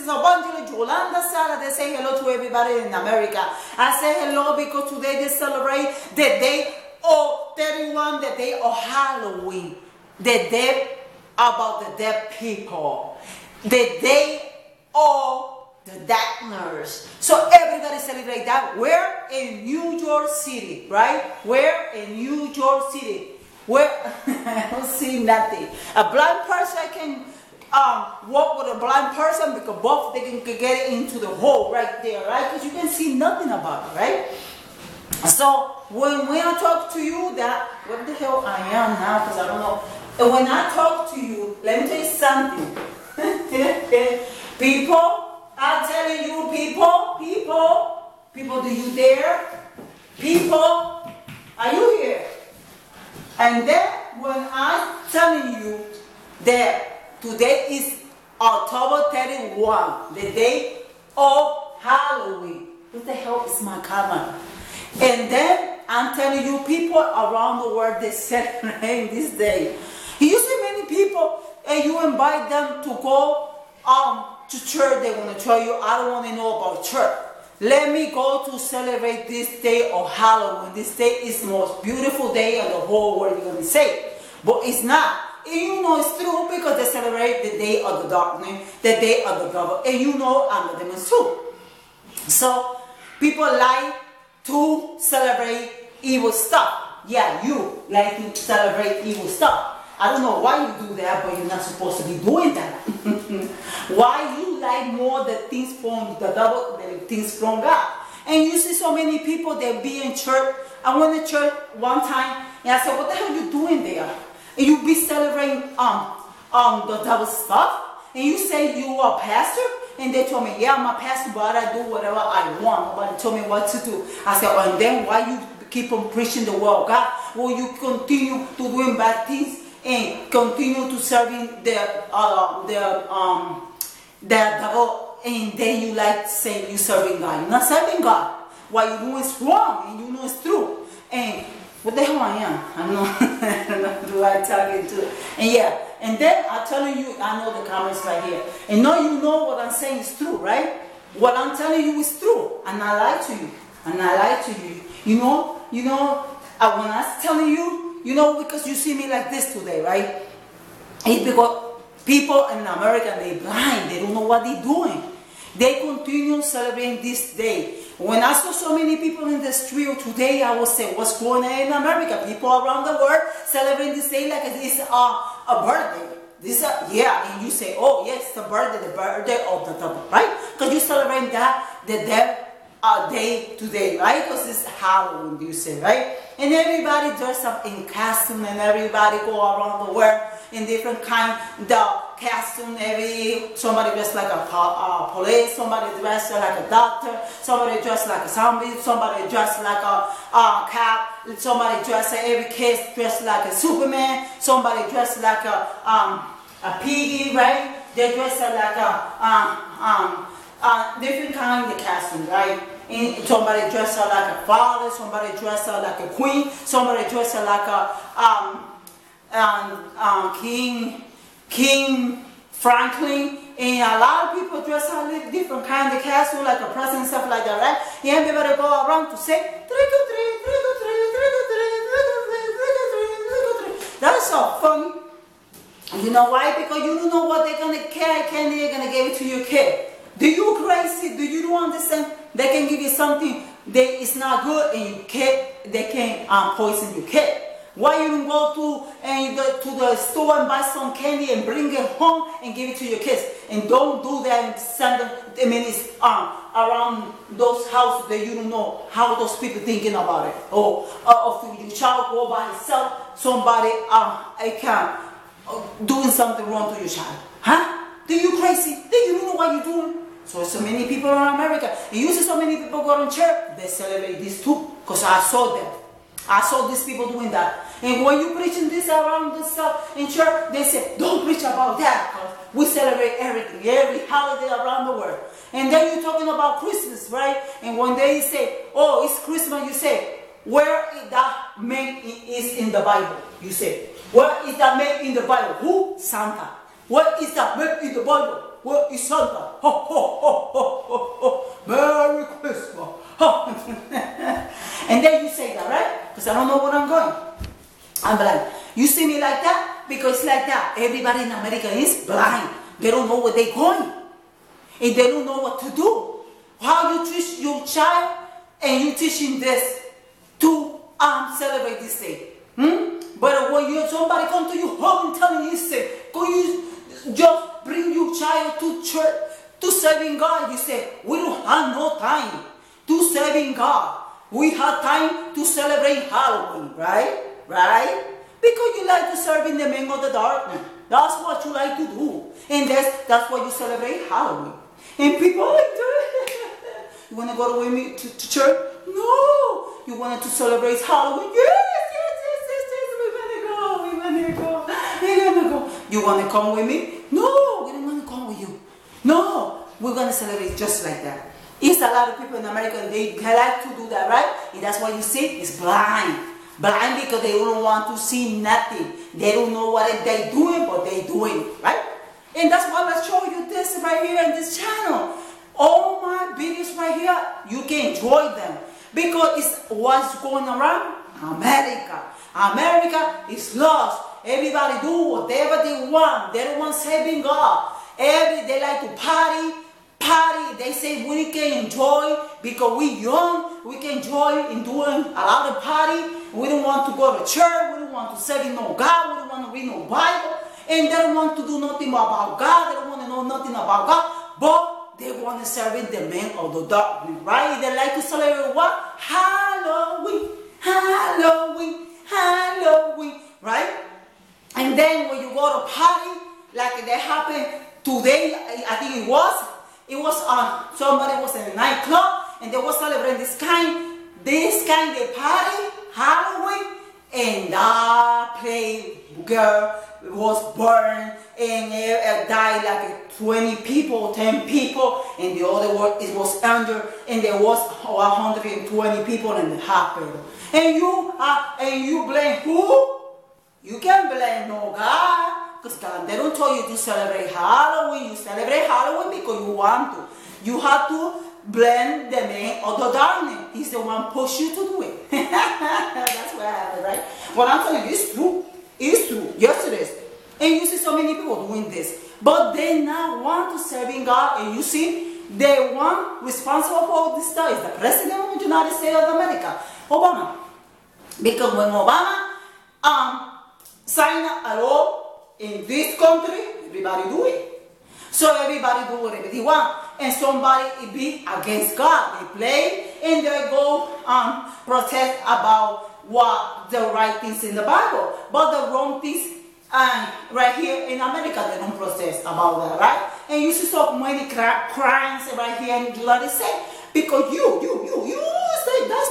Evangelist Yolanda Sara. They say hello to everybody in America. I say hello because today they celebrate the day of 31, the day of Halloween. The day about the dead people. The day of the darkners. So everybody celebrate that. We're in New York City, right? We're in New York City. Where I don't see nothing. A blind person can walk with a blind person because both they can get into the hole right there, right? Because you can see nothing about it, right? So when I talk to you, that what the hell I am now, because I don't know. And when I talk to you, let me tell you something. People, I'm telling you, people, do you dare? People, are you here? And then when I'm telling you that today is October 31, the day of Halloween. What the hell is my comment? And then I'm telling you, people around the world, they celebrate this day. You see many people, and you invite them to go to church. They want to tell you, I don't want to know about church. Let me go to celebrate this day of Halloween. This day is the most beautiful day in the whole world, you're going to say. But it's not. And you know it's true because they celebrate the day of the darkness, the day of the devil. And you know I'm the demons too. So people like to celebrate evil stuff. Yeah, you like to celebrate evil stuff. I don't know why you do that, but you're not supposed to be doing that. Why you like more the things from the devil than things from God? And you see so many people that be in church. I went to church one time and I said, what the hell are you doing there? And you be celebrating the devil stuff. And you say you are a pastor? And they told me, yeah, I'm a pastor, but I do whatever I want. Nobody told me what to do. I said, oh, and then why you keep on preaching the word of God? Will you continue to doing bad things? And continue to serving the devil, and then you like to say you serving God. You're not serving God. What you do is wrong, and you know it's true. And what the hell I am? I don't know who I'm talking to. And yeah, and then I'm telling you, I know the comments right here. And now you know what I'm saying is true, right? What I'm telling you is true, and I lie to you, and I lie to you. You know, when I'm telling you. You know, because you see me like this today, right? It's because people in America, they're blind. They don't know what they're doing. They continue celebrating this day. When I saw so many people in the street today, I would say, what's going on in America? People around the world celebrating this day like it's a birthday. Yeah, and you say, oh, yes, the birthday of the devil, right? Because you celebrate that, the devil. Day today, right? Because it's Halloween, you say, right? And everybody dress up in costume, and everybody go around the world in different kind of costume. Somebody dressed like a police, somebody dressed like a doctor, somebody dressed like a zombie, somebody dressed like a cop, somebody dressed, every kid dressed like a Superman, somebody dressed like a piggy, right? They dress like different kind of costume, right? And somebody dressed up like a father, somebody dressed up like a queen, somebody dressed up like a King Franklin, and a lot of people dress up like different kind of costume, like a president, stuff like that, right? And everybody go around to say, trick or treat, trick or treat, trick or treat, trick or treat, trick or treat, trick or treat. That's so funny. You know why? Because you don't know what they're gonna carry candy, they're gonna give it to your kid. Do you crazy? Do you don't understand? They can give you something that is not good, and they can poison your kid. Why you don't go to the store and buy some candy and bring it home and give it to your kids? And don't do that and send them. I mean, it's around those houses that you don't know how those people thinking about it. Or if your child go by himself, somebody doing something wrong to your child, huh? Do you crazy? Do you don't know what you're doing? So many people in America, and you see so many people go to church, they celebrate this too, because I saw them. I saw these people doing that. And when you preaching this around this stuff in church, they say, don't preach about that, because we celebrate everything, every holiday around the world. And then you're talking about Christmas, right? And when they say, oh, it's Christmas, you say, where is that man is in the Bible? You say, where is that man in the Bible? Who? Santa. What is that man in the Bible? Well, it's Santa. Ho, ho, ho, ho, ho, ho. Merry Christmas. Ho. And then you say that, right? Because I don't know where I'm going. I'm like, you see me like that? Because it's like that. Everybody in America is blind. They don't know where they're going. And they don't know what to do. How you teach your child and you teach him this to celebrate this day. But when somebody come to your home and telling you, say, go you just bring your child to church to serving God. You say, we don't have no time to serving God. We have time to celebrate Halloween, right? Right? Because you like to serve in the man of the darkness. That's what you like to do. And that's why you celebrate Halloween. And people like that. You want to go with me to church? No. You wanted to celebrate Halloween? Yes. We're gonna go. You want to come with me? No, we don't want to come with you. No, we're going to celebrate just like that. It's a lot of people in America, they like to do that, right? And that's why you see it's blind. Blind because they don't want to see nothing. They don't know what they're doing, but they're doing, right? And that's why I show you this right here in this channel. All my videos right here, you can enjoy them. Because it's what's going around America. America is lost. Everybody do whatever they want. They don't want saving God. They like to party. They say we can enjoy because we young. We can enjoy in doing a lot of party. We don't want to go to church. We don't want to serve no God. We don't want to read no Bible. And they don't want to do nothing about God. They don't want to know nothing about God. But they want to serve the man of the darkness, right? They like to celebrate what? Halloween. Halloween, right? And then when you go to party, like that happened today, I think it was somebody was in a nightclub and they were celebrating this kind of party, Halloween, and that play girl was burned and it died like 20 people, 10 people, and the other one it was under, and there was 120 people in the hospital. And you blame who? You can't blame no God, because God, they don't tell you to celebrate Halloween. You celebrate Halloween because you want to. You have to blame the man of the darkness. He's the one push you to do it. That's what happened, right? What I'm telling you is true. It's true. Yes, it is. And you see so many people doing this. But they now want to serving God. And you see, the one responsible for all this stuff is the President of the United States of America, Obama. Because when Obama signed a law in this country, everybody do it. So everybody do whatever they want. And somebody be against God. They play and they go protest about what the right things in the Bible. But the wrong things right here in America, they don't protest about that, right? And you see so many crimes right here in the United States. Because you say that's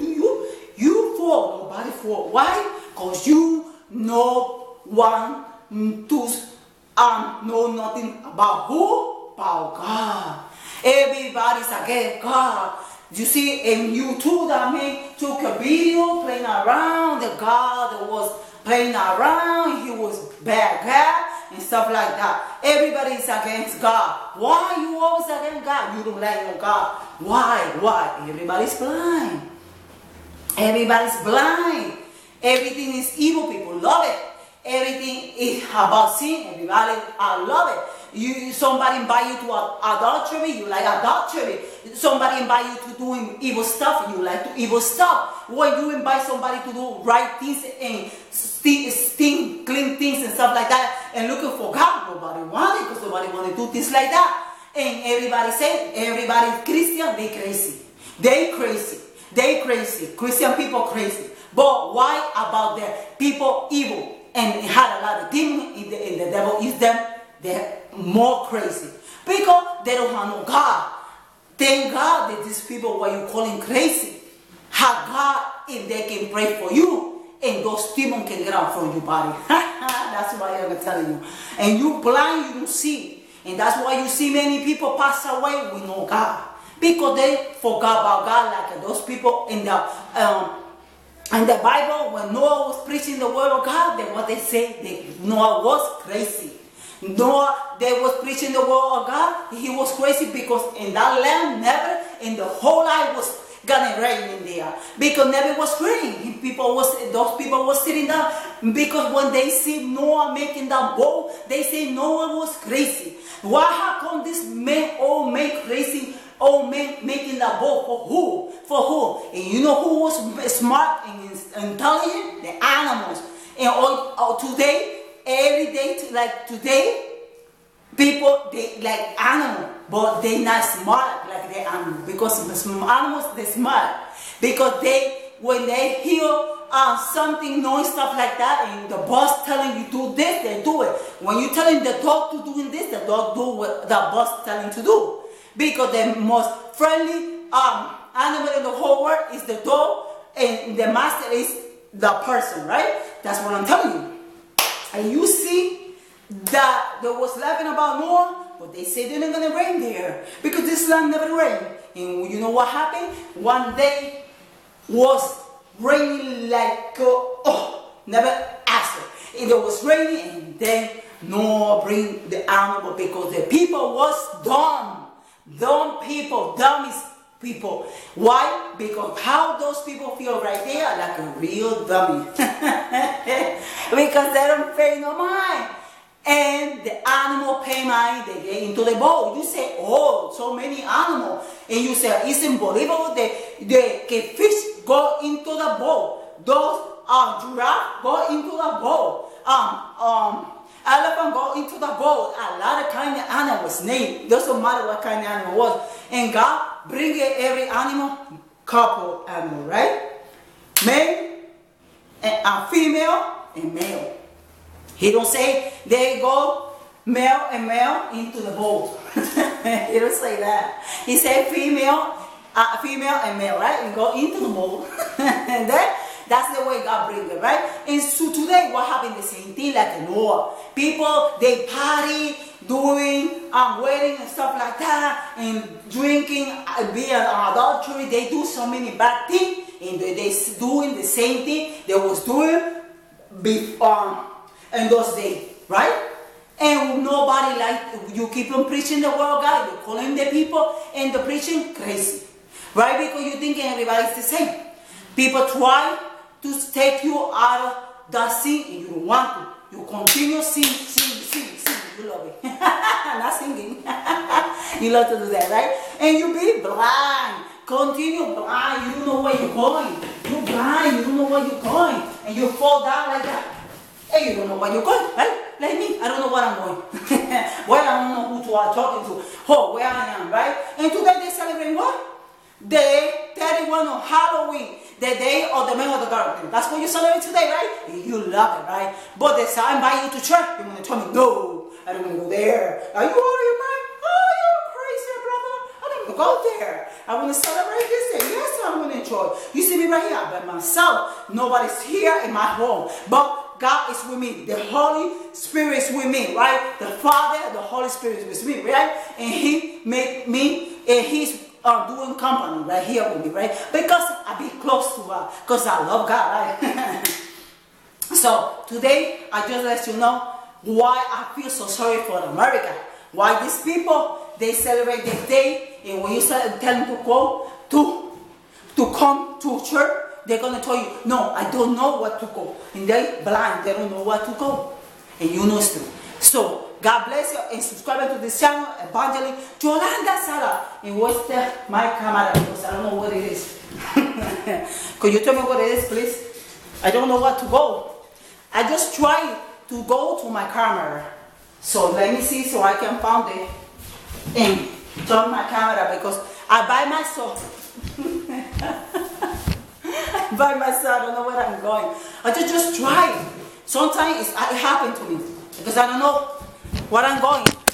you for, nobody for. Why? Because you no one to know nothing about who? About God. Everybody's against God. You see, in YouTube, that man took a video playing around. The God that was playing around, he was bad guy and stuff like that. Everybody is against God. Why you always against God? You don't like no God. Why? Everybody's blind. Everybody's blind. Everything is evil. People love it. Everything is about sin. Everybody love it. Somebody invite you to adultery, you like adultery. Somebody invite you to doing evil stuff, you like to evil stuff. When you invite somebody to do right things and clean things and stuff like that, and looking for God, nobody want it because nobody want to do things like that. And everybody say, everybody Christian, they crazy. They crazy. They crazy. Christian people crazy. But why about the people evil and had a lot of demons and the devil is them? They're more crazy because they don't have no God. Thank God that these people, what you calling crazy, have God if they can pray for you and those demons can get out from your body. That's why I'm telling you. And you blind, you don't see. And that's why you see many people pass away with no God. Because they forgot about God, like those people in the Bible, when Noah was preaching the word of God, then what they say, Noah was crazy. Noah, they was preaching the word of God. He was crazy because in that land, never in the whole life was gonna rain in there, because never was rain. Those people was sitting down, because when they see Noah making that boat, they say Noah was crazy. Why, how come this man all make crazy, all men making that boat? For who? For who? And you know who was smart and intelligent? The animals. And today, every day, like today, people, they like animals, but they not smart like the animals, because animals, they smart, because when they hear something, noise, stuff like that, and the boss telling you do this, they do it. When you telling the dog to doing this, the dog do what the boss telling to do, because the most friendly animal in the whole world is the dog, and the master is the person, right? That's what I'm telling you. And you see that they was laughing about Noah, but they said they're not gonna rain there, because this land never rained. And you know what happened? One day was raining like never after. And it was raining, and then Noah bring the animal, because the people was dumb. Dumb people, dumbest people. Why? Because how those people feel right there, like a real dummy. Because they don't pay no mind. And the animal pay mind, they get into the boat. You say, oh, so many animals. And you say, it's unbelievable. The fish go into the boat. Those giraffe go into the boat. Elephant go into the boat. A lot of kind of animals, name. Doesn't matter what kind of animal it was. And God bring every animal, couple animal, right? Male and female and male. He don't say they go male and male into the boat. He don't say that. He said female and male, right? And go into the boat. And that's the way God brings it, right? And so today, what happened? The same thing like Noah. People, they party, doing wedding and stuff like that, and drinking, being adultery. They do so many bad things, and they doing the same thing they was doing in those days, right? And nobody like, you keep on preaching the word of God, you're calling the people, and the preaching crazy, right? Because you're thinking everybody's the same. People try to take you out of that sin, and you don't want to. You continue sing. You love it. Not singing. You love to do that, right? And you be blind. Continue blind. You don't know where you're going. You're blind. You don't know where you're going. And you fall down like that. And you don't know where you're going, right? Like me. I don't know where I'm going. Where I don't know who I'm talking to. Oh, where I am, right? And today they celebrate what? Day 31 of Halloween. The day of the man of the garden. That's what you celebrate today, right? You love it, right? But the time by you to church, you're going to tell me, no, I don't want to go there. Are you out of your mind? Oh, you're crazy, brother. I don't want to go there. I want to celebrate this day. Yes, I want to enjoy. You see me right here by myself. Nobody's here in my home. But God is with me. The Holy Spirit is with me, right? The Father, the Holy Spirit is with me, right? And He made me, and He's doing company right here with me, right? Because I be close to God, because I love God, right? So today I just let you know why I feel so sorry for America. Why these people, they celebrate this day, and when you tell them to go to come to church, they're gonna tell you, no, I don't know what to go, and they blind, they don't know what to go, and you know it's true. So God bless you, and subscribe to this channel, Evangelist Yolanda Sala. And what's my camera? Because I don't know what it is. Could you tell me what it is, please? I don't know what to go. I just try to go to my camera. So let me see so I can find it and turn my camera, because I by myself. By myself, I don't know where I'm going. I just try. Sometimes it happened to me, because I don't know where I'm going.